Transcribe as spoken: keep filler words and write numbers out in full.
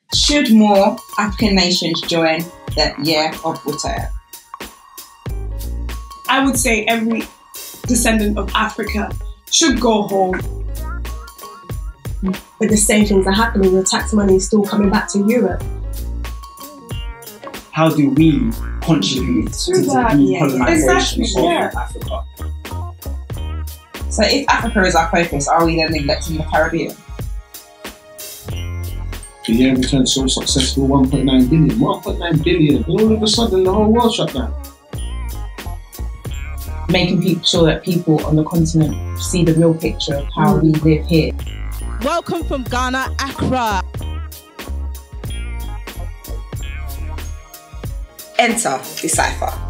Should more African nations join the Year of Water? I would say every descendant of Africa should go home. But the same things are happening, the tax money is still coming back to Europe. How do we contribute to the decolonisation exactly, of yeah. Africa? So if Africa is our focus, are we then neglecting the Caribbean? The year returned so successful, one point nine billion. one point nine billion. And all of a sudden, the whole world shut down. Making people sure that people on the continent see the real picture of how we live here. Welcome from Ghana, Accra. Enter the Cipher.